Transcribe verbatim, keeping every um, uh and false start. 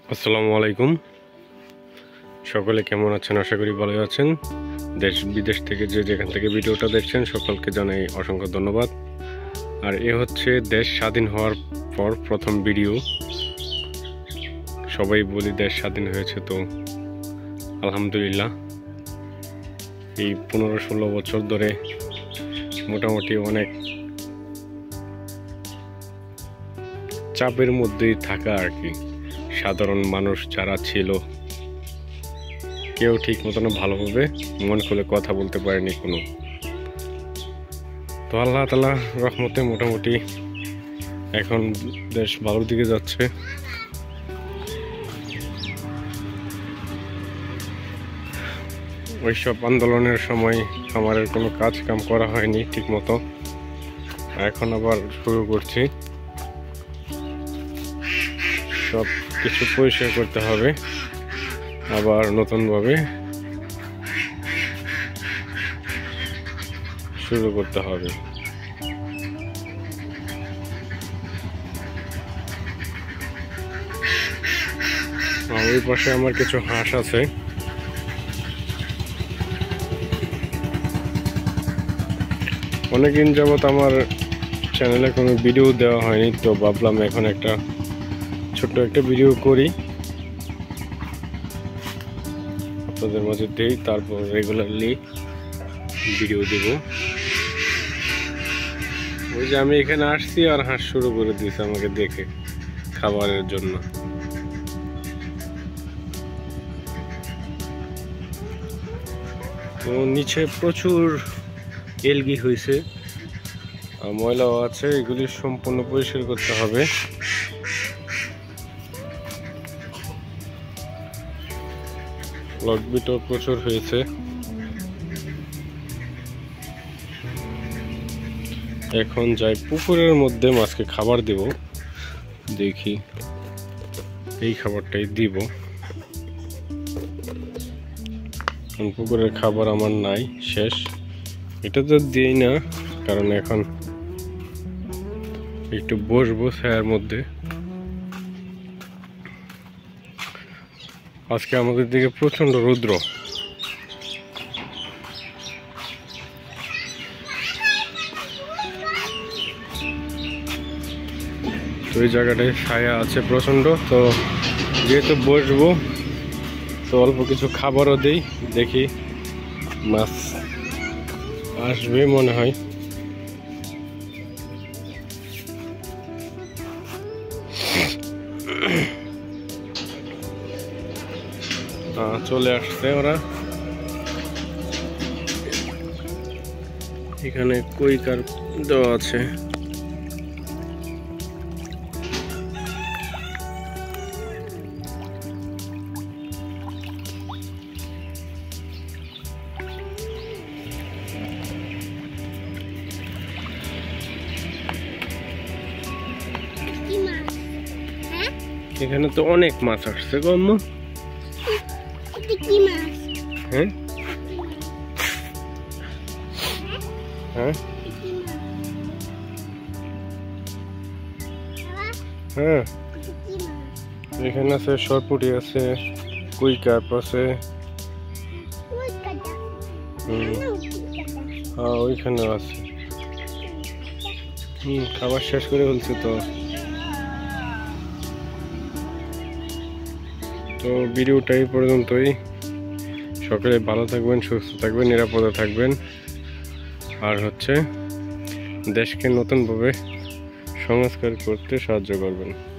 আসসালামু আলাইকুম। সকলে কেমন আছেন? আশা করি ভালো আছেন। দেশ বিদেশ থেকে যে যেখান থেকে ভিডিওটা দেখছেন সকলকে জানাই অসংখ্য ধন্যবাদ। আর এ হচ্ছে দেশ স্বাধীন হওয়ার পর প্রথম ভিডিও। সবাই বলি দেশ স্বাধীন হয়েছে, তো আলহামদুলিল্লাহ এই পনেরো ষোলো বছর ধরে মোটামুটি অনেক চাপের মধ্যেই থাকা আর কি। সাধারণ মানুষ যারা ছিল কেউ ঠিক মতন ভালোভাবে মন খুলে কথা বলতে পারেনি কোনো। তো আল্লাহ তাআলা রহমতে মোটামুটি এখন দেশ ভালোর দিকে যাচ্ছে। ওইসব আন্দোলনের সময় আমার কোনো কাজ কাম করা হয়নি ঠিক মতো, এখন আবার শুরু করছি। সব কিছু পরিষ্কার করতে হবে, আবার নতুনভাবে শুরু করতে হবে। ওই পাশে আমার কিছু হাঁস আছে, অনেকদিন যাবত আমার চ্যানেলে কোনো ভিডিও দেওয়া হয়নি, তো ভাবলাম এখন একটা ছোট্ট একটা ভিডিও করি, আপনাদের মাঝে দেই, তারপর রেগুলারলি ভিডিও দেব। ওই যে আমি এখানে আসছি আর হাঁস শুরু করে দিয়েছে আমাকে দেখে খাবারের জন্য। তো নিচে প্রচুর এলগি হয়েছে, ময়লাও আছে, এগুলি সম্পূর্ণ পরিষ্কার করতে হবে। লকবিটও প্রচুর হয়েছে। এখন যাই পুকুরের মধ্যে মাছকে খাবার দেব, দেখি এই খাবারটাই দিব। পুকুরের খাবার আমার নাই, শেষ। এটা তো দিই না, কারণ এখন একটু বসবো ছায়ার মধ্যে। আজকে আমাদের দিকে প্রচন্ড রৌদ্র, তো এই জায়গাটায় ছায়া আছে প্রচন্ড। তো যেহেতু বসবো তো অল্প কিছু খাবারও দিই, দেখি মাছ আসবে মনে হয়। চলে আসছে ওরা। এখানে কই কার দেওয়া আছে, এখানে তো অনেক মাছ আসছে গো আম্মু। হ্যাঁ হ্যাঁ হ্যাঁ, এখানে আছে সরপুটি আছে, কুই কার্প আছে। হ্যাঁ ওইখানেও আছে। হম খাবার শেষ করে ফেলছি। তো তো ভিডিওটা এই পর্যন্তই। সকলে ভালো থাকবেন, সুস্থ থাকবেন, নিরাপদে থাকবেন, আর হচ্ছে দেশকে নতুনভাবে সংস্কার করতে সাহায্য করবেন।